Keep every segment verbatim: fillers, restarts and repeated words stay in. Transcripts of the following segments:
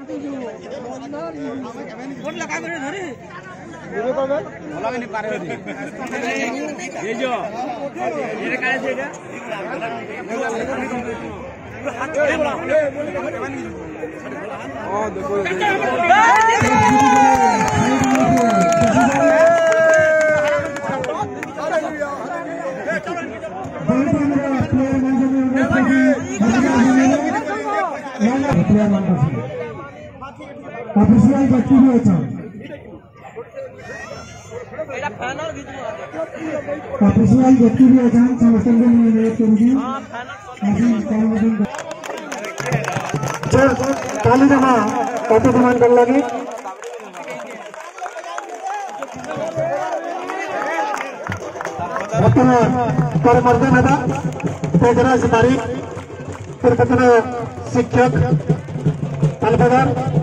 official व्यक्ति भी अच्छा ऑफिशियल व्यक्ति भी अच्छा समर्थन के लिए करूँगी काली जमा कॉपी डिमांड कर लगी पर मर्दन था तेजराज तारीख फिर शिक्षक तालुकादार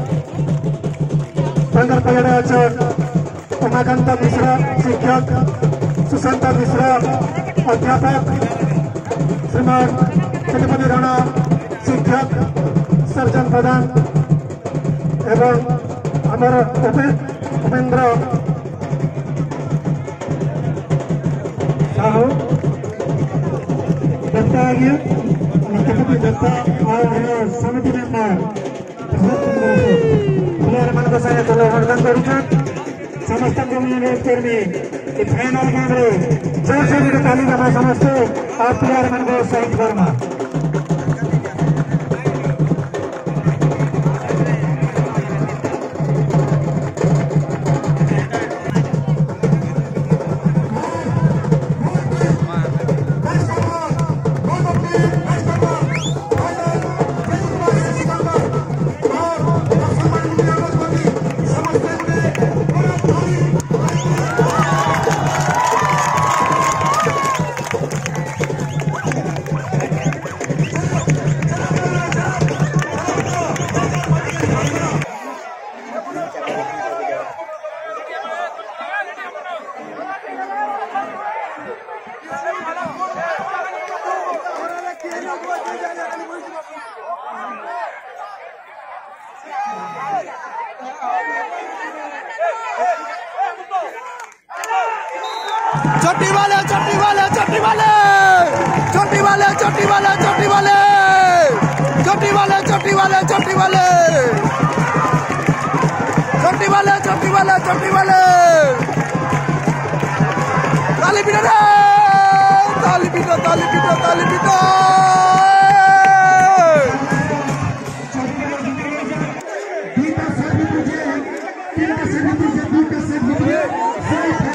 संगर पगड़े उमाकांत मिश्रा शिक्षक सुशांत मिश्रा अध्यापक श्रीमान श्रीमती राणा शिक्षक सर्जन प्रधान एवं आमर उपेन्द्र साहू दत्ता आगे दत्ता समिति मेम्बर प्लेयर मान सहित योगदान कर समस्त कर्मी फाइनाल गेम जोर से ताली जमा समस्ते और प्लेयर मान सहित करमा चोटी वाले चोटी वाले चोटी वाले चोटी वाले चोटी वाले चोटी वाले चोटी वाले चोटी वाले चोटी वाले चोटी वाले चोटी वाले चोटी वाले ताली पीटो रे ताली पीटो ताली पीटो ताली पीटो तीन का सर्विस मुझे तीन का सर्विस मुझे तीन का सर्विस मुझे